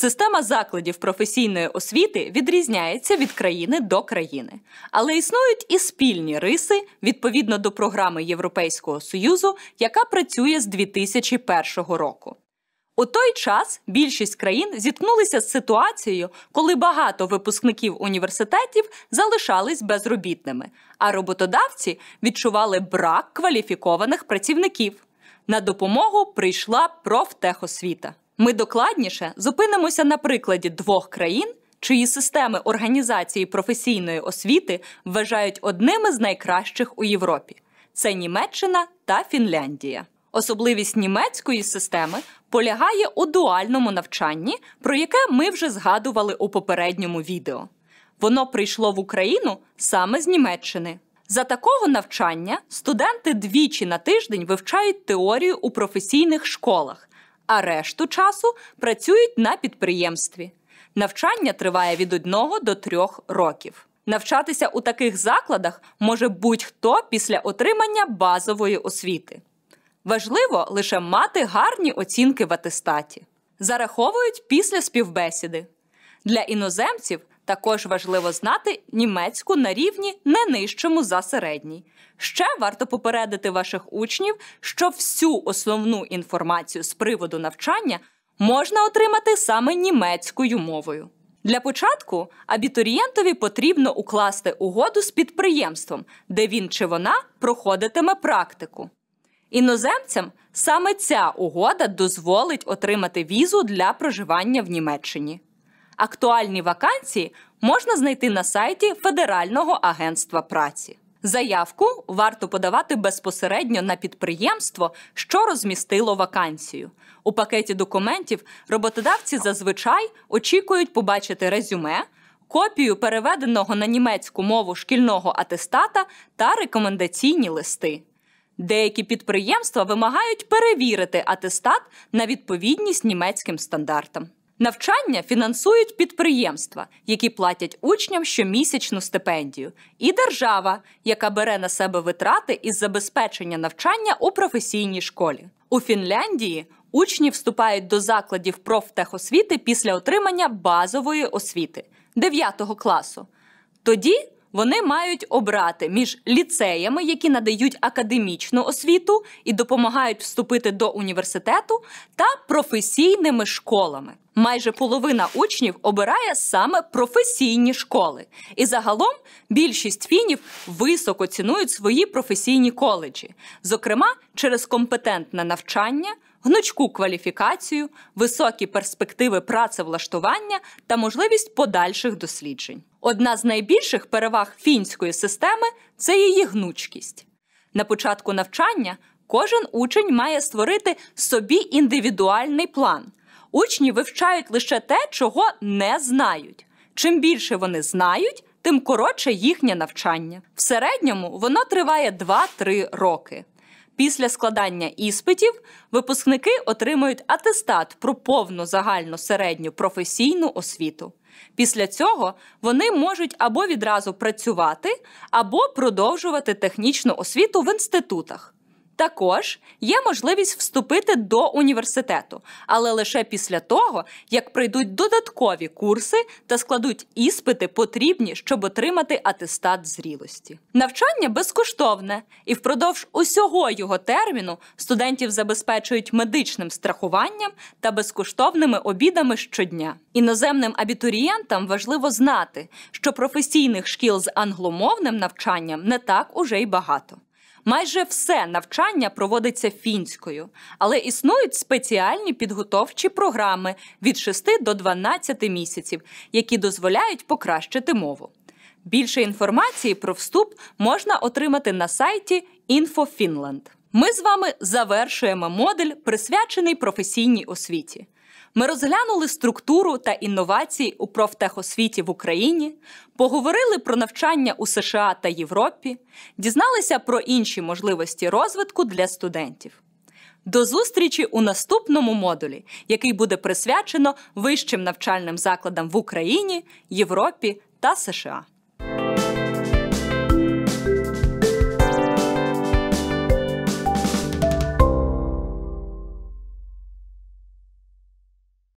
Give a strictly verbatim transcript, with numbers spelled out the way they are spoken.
Система закладів професійної освіти відрізняється від країни до країни, але існують і спільні риси відповідно до програми Європейського Союзу, яка працює з дві тисячі першого року. У той час більшість країн зіткнулися з ситуацією, коли багато випускників університетів залишались безробітними, а роботодавці відчували брак кваліфікованих працівників. На допомогу прийшла профтехосвіта. Ми докладніше зупинимося на прикладі двох країн, чиї системи організації професійної освіти вважають одними з найкращих у Європі. Це Німеччина та Фінляндія. Особливість німецької системи полягає у дуальному навчанні, про яке ми вже згадували у попередньому відео. Воно прийшло в Україну саме з Німеччини. За такого навчання студенти двічі на тиждень вивчають теорію у професійних школах, а решту часу працюють на підприємстві. Навчання триває від одного до трьох років. Навчатися у таких закладах може будь-хто після отримання базової освіти. Важливо лише мати гарні оцінки в атестаті. Зараховують після співбесіди. Для іноземців також важливо знати німецьку на рівні не нижчому за середній. Ще варто попередити ваших учнів, що всю основну інформацію з приводу навчання можна отримати саме німецькою мовою. Для початку абітурієнтові потрібно укласти угоду з підприємством, де він чи вона проходитиме практику. Іноземцям саме ця угода дозволить отримати візу для проживання в Німеччині. Актуальні вакансії можна знайти на сайті Федерального агентства праці. Заявку варто подавати безпосередньо на підприємство, що розмістило вакансію. У пакеті документів роботодавці зазвичай очікують побачити резюме, копію переведеного на німецьку мову шкільного атестата та рекомендаційні листи. Деякі підприємства вимагають перевірити атестат на відповідність німецьким стандартам. Навчання фінансують підприємства, які платять учням щомісячну стипендію, і держава, яка бере на себе витрати із забезпечення навчання у професійній школі. У Фінляндії учні вступають до закладів профтехосвіти після отримання базової освіти – дев'ятого класу. Тоді вони мають обрати між ліцеями, які надають академічну освіту і допомагають вступити до університету, та професійними школами. Майже половина учнів обирає саме професійні школи. І загалом більшість фінів високо цінують свої професійні коледжі, зокрема через компетентне навчання, гнучку кваліфікацію, високі перспективи працевлаштування та можливість подальших досліджень. Одна з найбільших переваг фінської системи – це її гнучкість. На початку навчання кожен учень має створити собі індивідуальний план. Учні вивчають лише те, чого не знають. Чим більше вони знають, тим коротше їхнє навчання. В середньому воно триває два-три роки. Після складання іспитів випускники отримують атестат про повну загальну середню професійну освіту. Після цього вони можуть або відразу працювати, або продовжувати технічну освіту в інститутах. Також є можливість вступити до університету, але лише після того, як пройдуть додаткові курси та складуть іспити, потрібні, щоб отримати атестат зрілості. Навчання безкоштовне, і впродовж усього його терміну студентів забезпечують медичним страхуванням та безкоштовними обідами щодня. Іноземним абітурієнтам важливо знати, що професійних шкіл з англомовним навчанням не так уже й багато. Майже все навчання проводиться фінською, але існують спеціальні підготовчі програми від шести до дванадцяти місяців, які дозволяють покращити мову. Більше інформації про вступ можна отримати на сайті InfoFinland. Ми з вами завершуємо модуль, присвячений професійній освіті. Ми розглянули структуру та інновації у профтехосвіті в Україні, поговорили про навчання у США та Європі, дізналися про інші можливості розвитку для студентів. До зустрічі у наступному модулі, який буде присвячено вищим навчальним закладам в Україні, Європі та США.